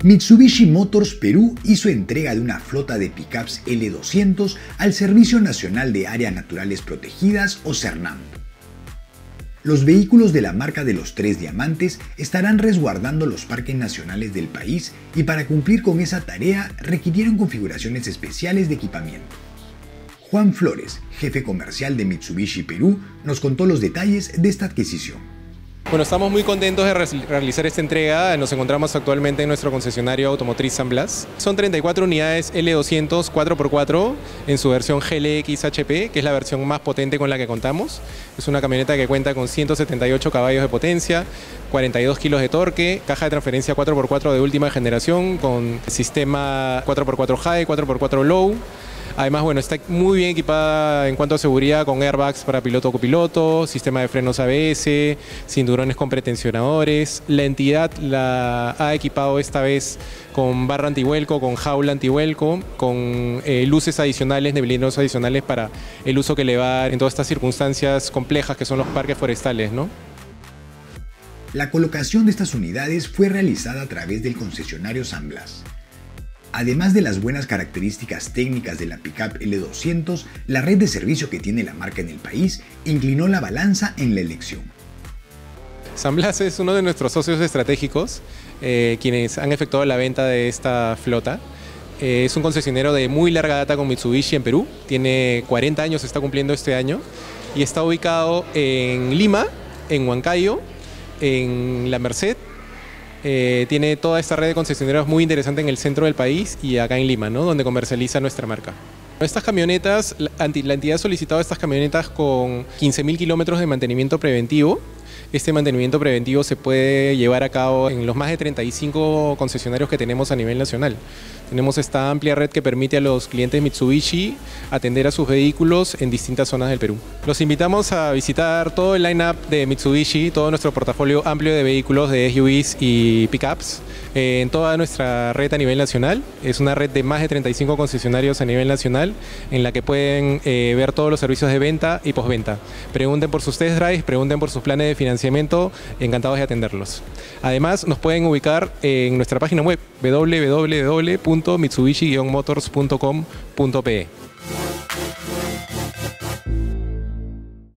Mitsubishi Motors Perú hizo entrega de una flota de pickups L200 al Servicio Nacional de Áreas Naturales Protegidas o SERNAP. Los vehículos de la marca de los Tres Diamantes estarán resguardando los parques nacionales del país y para cumplir con esa tarea requirieron configuraciones especiales de equipamiento. Juan Flores, jefe comercial de Mitsubishi Perú, nos contó los detalles de esta adquisición. Bueno, estamos muy contentos de realizar esta entrega. Nos encontramos actualmente en nuestro concesionario automotriz San Blas. Son 34 unidades L200 4x4 en su versión GLX HP, que es la versión más potente con la que contamos. Es una camioneta que cuenta con 178 caballos de potencia, 42 kilos de torque, caja de transferencia 4x4 de última generación con sistema 4x4 High, 4x4 Low. Además, bueno, está muy bien equipada en cuanto a seguridad con airbags para piloto o copiloto, sistema de frenos ABS, cinturones con pretensionadores. La entidad la ha equipado esta vez con barra antivuelco, con jaula antivuelco, con luces adicionales, neblineros adicionales para el uso que le va a dar en todas estas circunstancias complejas que son los parques forestales, ¿no? La colocación de estas unidades fue realizada a través del concesionario San Blas. Además de las buenas características técnicas de la pickup L200, la red de servicio que tiene la marca en el país inclinó la balanza en la elección. San Blas es uno de nuestros socios estratégicos, quienes han efectuado la venta de esta flota. Es un concesionario de muy larga data con Mitsubishi en Perú, tiene 40 años, está cumpliendo este año, y está ubicado en Lima, en Huancayo, en La Merced. Tiene toda esta red de concesionarios muy interesante en el centro del país y acá en Lima, ¿no? Donde comercializa nuestra marca. Estas camionetas, la entidad ha solicitado estas camionetas con 15.000 kilómetros de mantenimiento preventivo. Este mantenimiento preventivo se puede llevar a cabo en los más de 35 concesionarios que tenemos a nivel nacional. Tenemos esta amplia red que permite a los clientes Mitsubishi atender a sus vehículos en distintas zonas del Perú. Los invitamos a visitar todo el line-up de Mitsubishi, todo nuestro portafolio amplio de vehículos de SUVs y pickups en toda nuestra red a nivel nacional. Es una red de más de 35 concesionarios a nivel nacional en la que pueden ver todos los servicios de venta y postventa. Pregunten por sus test drives, pregunten por sus planes de financiamiento, encantados de atenderlos. Además, nos pueden ubicar en nuestra página web www.mitsubishi-motors.com.pe.